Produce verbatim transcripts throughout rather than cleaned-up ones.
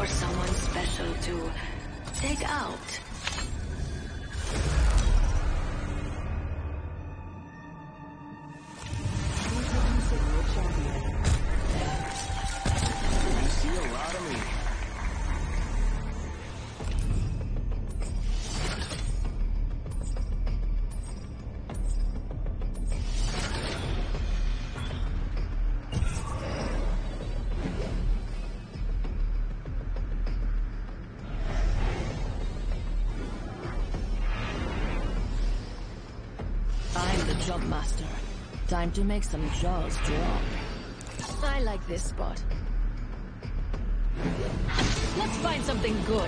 for someone special to take out. I see a lot of me. I'm the jump master. Time to make some jaws drop. I like this spot. Let's find something good.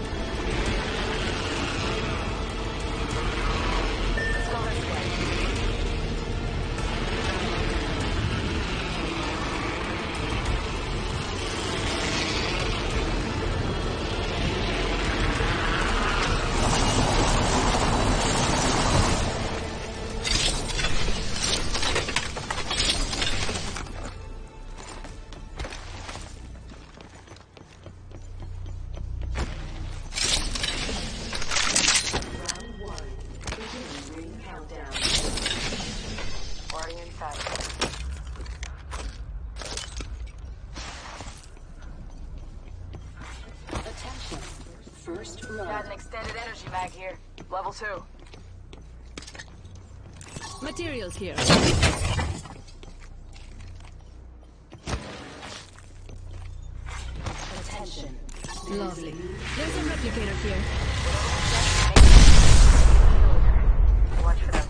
Let's go this way. Got an extended energy mag here. Level two. Materials here. Attention. Lovely. There's a replicator here. Watch for them.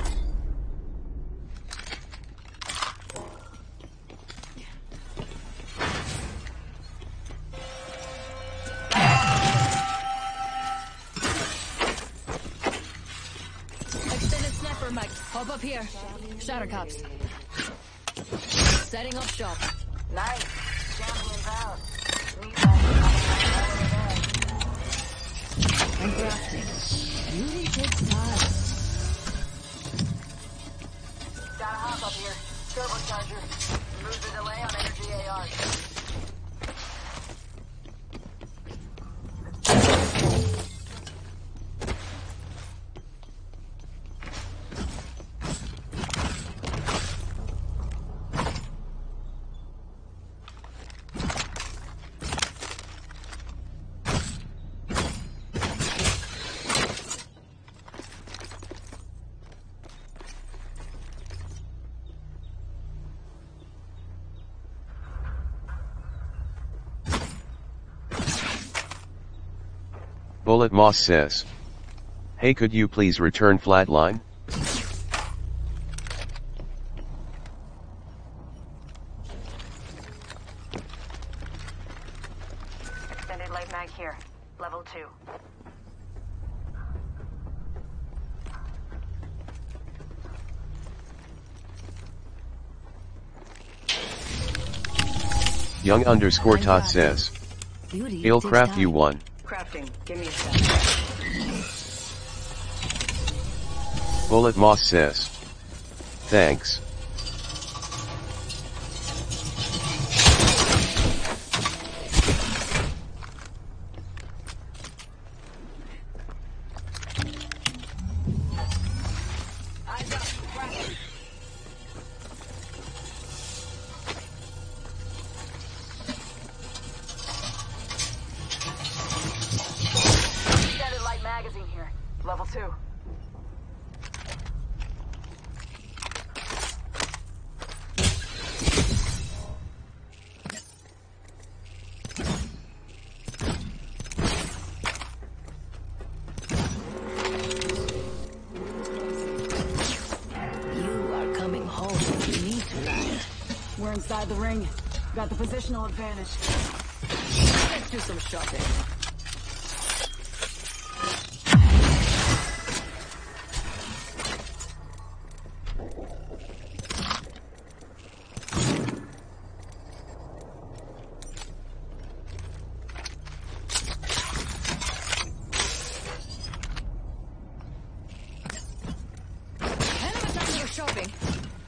Hop up here. Shadowcops. Setting up shop. Nice. Champions out. Need that. I'm crafting. Beauty takes time. Got a hop up here. Turbocharger. Remove the delay on energy A Rs. Bullet Moss says, "Hey, could you please return flatline?" Extended light mag here. Level two. Young underscore tot says, "He'll craft you one." Crafting. Give me a sec. Bullet Moss says, "Thanks." Level two. You are coming home with me tonight. We're inside the ring. Got the positional advantage. Let's do some shopping.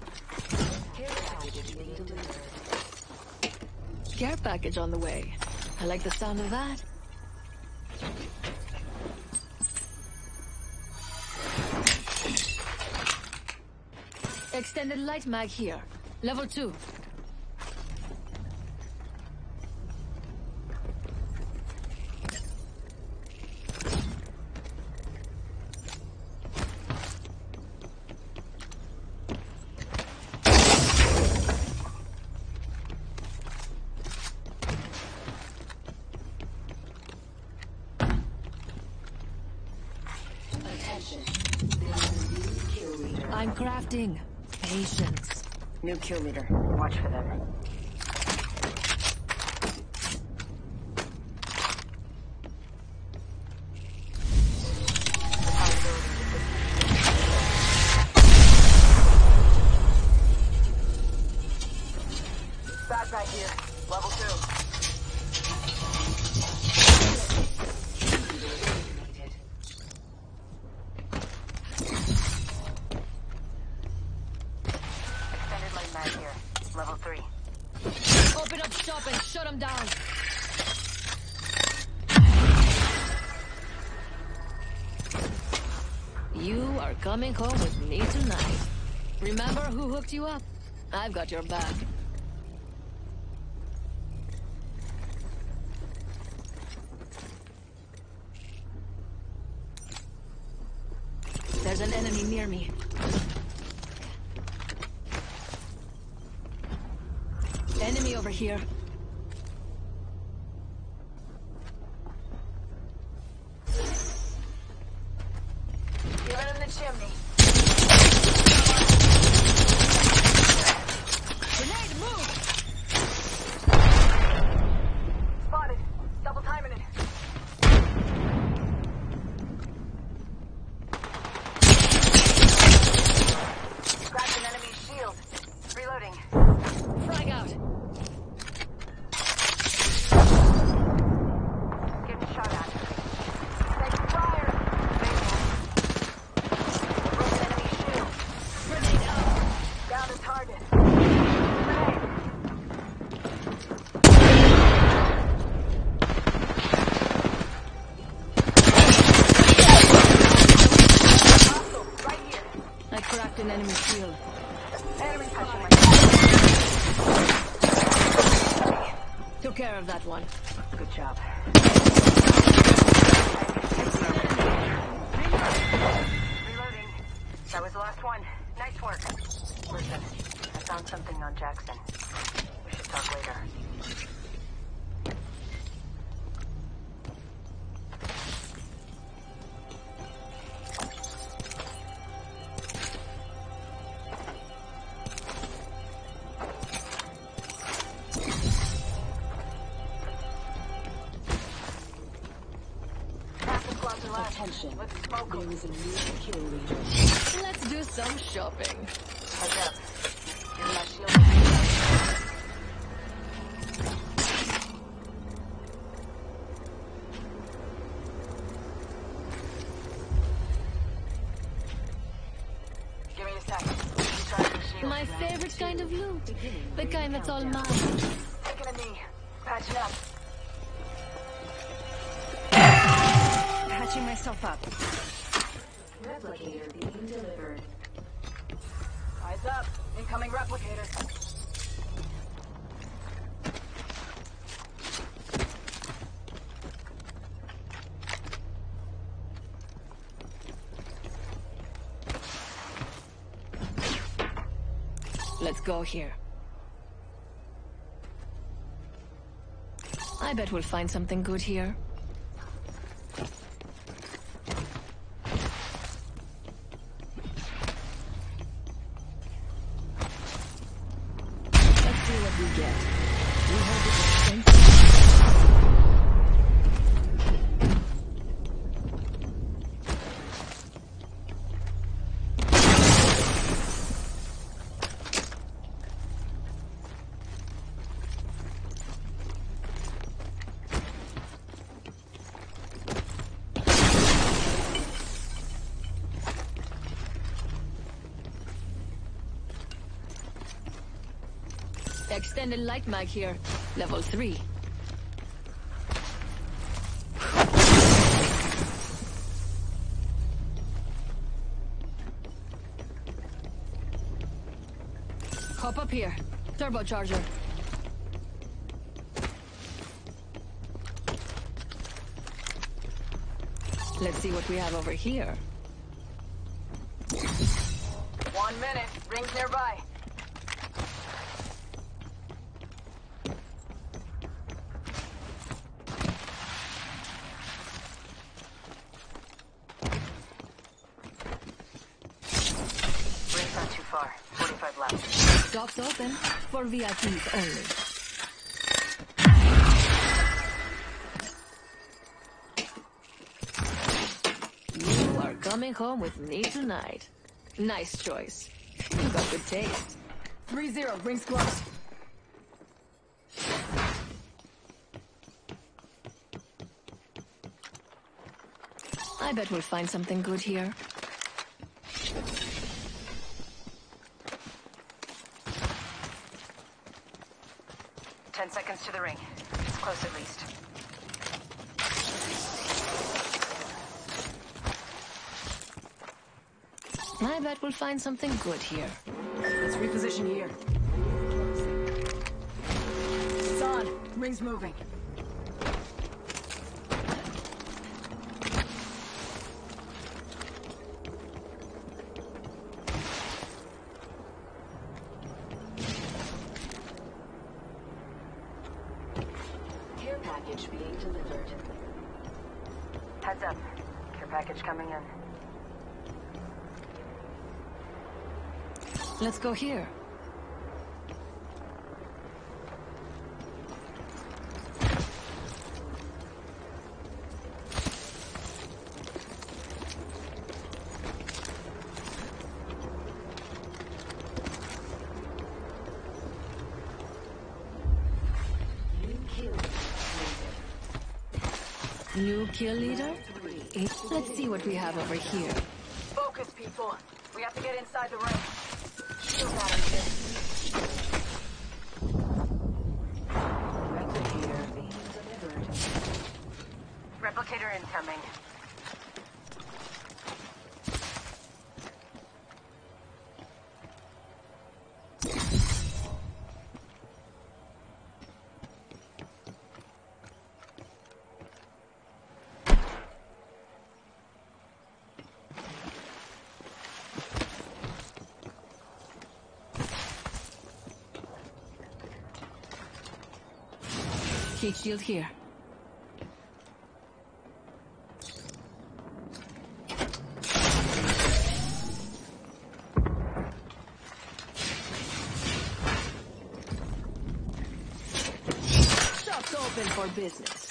Care package on the way. I like the sound of that. Extended light mag here. Level two. I'm crafting. Patience. New kill leader. Watch for them. Backpack here. Level two. Extended light mag here. Level three. Open up shop and shut them down. You are coming home with me tonight. Remember who hooked you up? I've got your back. There's an enemy near me. Enemy over here. Give it in the chimney. Grenade, move! Spotted. Double timing it. Cracked an enemy's shield. Reloading. Frag out. Getting shot at. Taking fire. Broken enemy shield. Grenade out. Down to target. Grenade. Hostile. Right here. I cracked an enemy shield. Enemy touching my Took care of that one. Good job. Reloading. That was the last one. Nice work. Listen, I found something on Jackson. We should talk later. Attention. Let's smoke 'em. There is a new kill leader. Let's do some shopping. Heads up. Give my shield. Give me a sec. Recharge the shield. My favorite kind of loot. The kind that's all mine. Taking a knee. Patching up. Patching myself up. Replicator being delivered. Eyes up. Incoming replicator. Let's go here. I bet we'll find something good here. Let's see what we get. We hold it with strength. Extended light mag here. Level three. Hop up here. Turbocharger. Let's see what we have over here. One minute. Rings nearby. Rings not too far. forty-five left. Docks open for V I Ps only. You are coming home with me tonight. Nice choice. You got good taste. three zero, rings close. I bet we'll find something good here. Ten seconds to the ring. It's close at least. I bet we'll find something good here. Let's reposition here. It's on. Ring's moving. Care package being delivered. Heads up. Care package coming in. Let's go here. New kill leader? Let's see what we have over here. Focus, people. We have to get inside the ring. Shield battery here. Replicator being delivered. Replicator incoming. Heat shield here. Shop's open for business.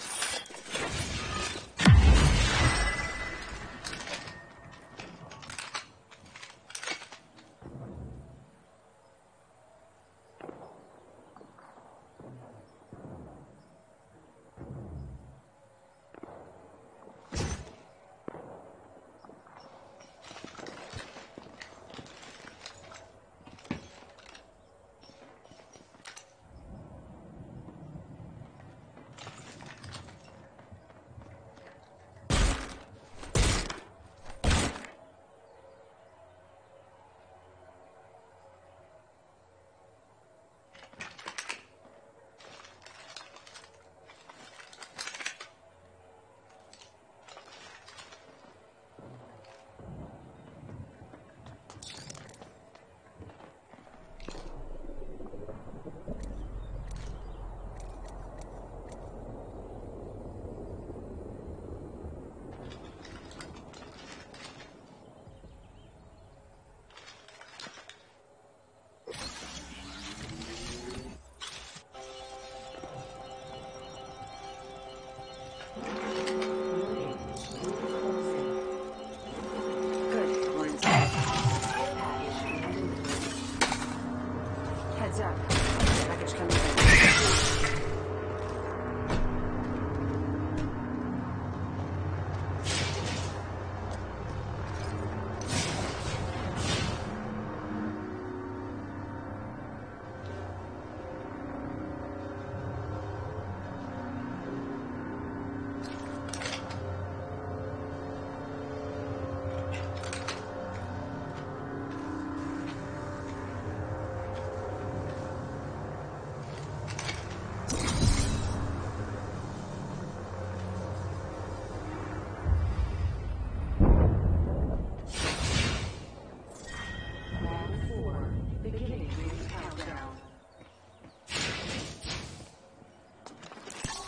Heads up. Package coming in.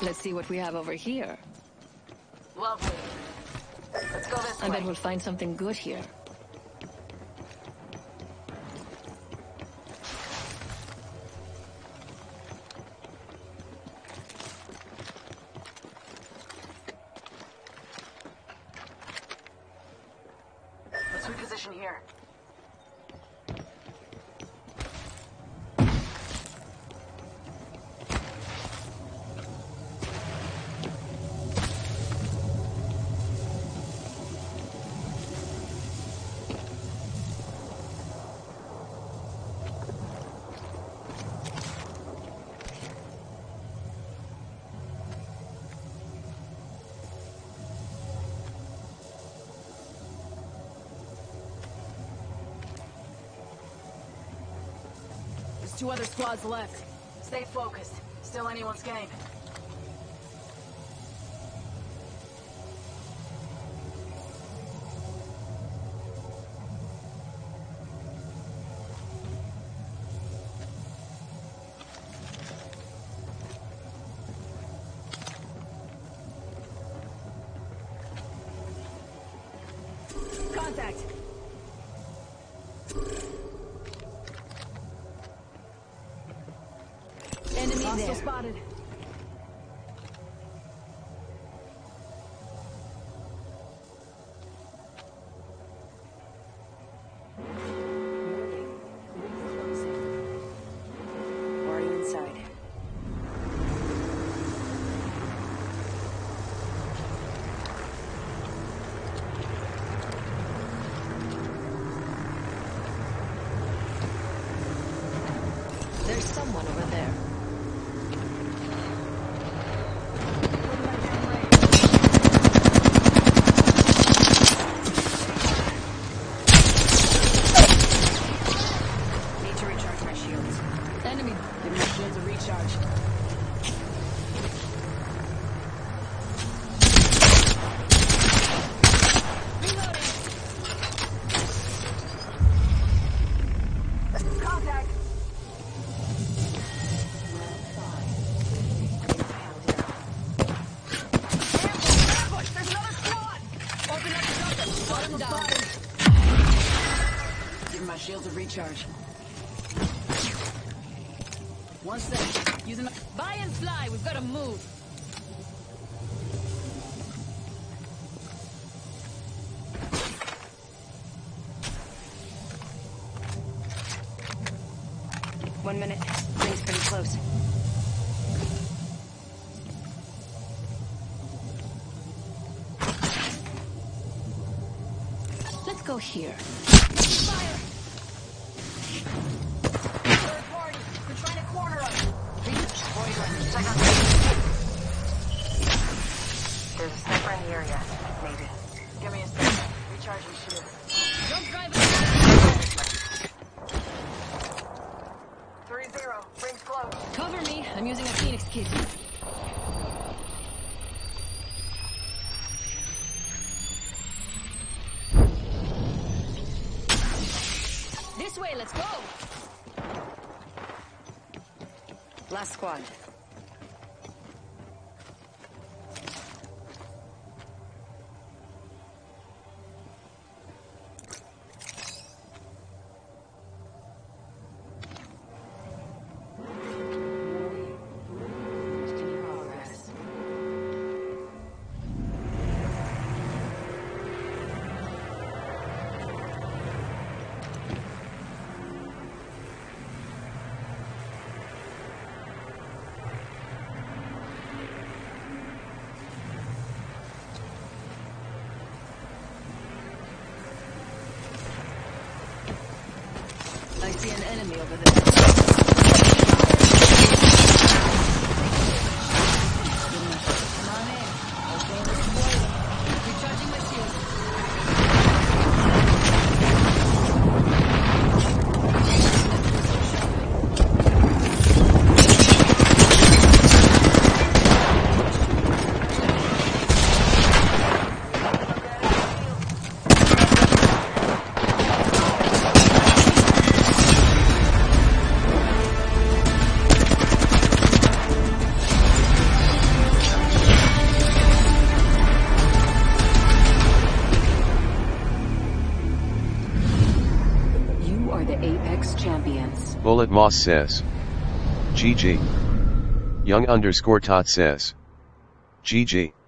Let's see what we have over here. Lovely. Let's go this I way. bet we'll find something good here. Let's reposition here. There's two other squads left. Stay focused. Still anyone's game. Contact! Enemy Hostile there. spotted. Already inside. There's someone over there. Need to recharge my shields. Enemy. Give my shields a recharge. Contact! Ambush! There's another squad! Open up the shelter! Shut him down. Give my shields a recharge. One sec. Using my... Buy and fly. We've got to move. One minute. Ring's pretty close. Let's go here. Fire! Third party! They're trying to corner us! Boys, check out the... There's a sniper in the area. Maybe. Give me a second. Recharging shield. Don't drive. Three zero. Rings close. Cover me. I'm using a Phoenix kit. This way. Let's go. Last squad. Progress. I see an enemy over there. Come on in. I'll go this way. Recharging my shield. Bullet Moss says. G G. Young underscore tot says. G G.